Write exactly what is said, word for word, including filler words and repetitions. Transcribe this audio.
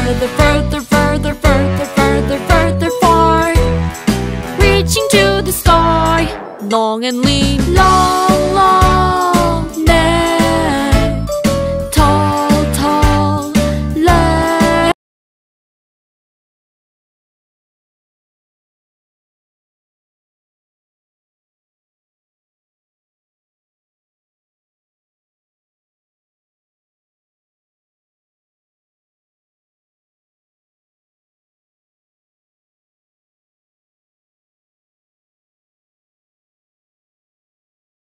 further, further, further, further, further, further, far, reaching to the sky, long and lean, long